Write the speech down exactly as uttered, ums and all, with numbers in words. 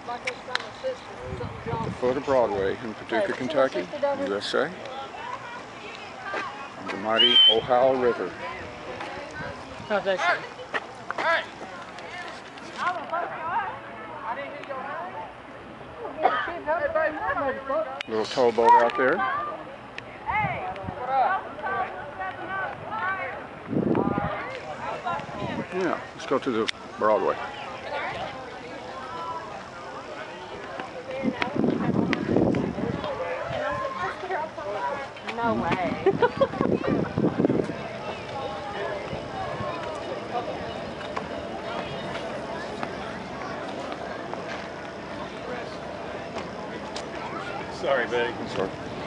At the foot of Broadway in Paducah, Kentucky, U S A. The mighty Ohio River. How's that going? Little towboat out there. Yeah, let's go to the Broadway. No way. Sorry, buddy. Sorry.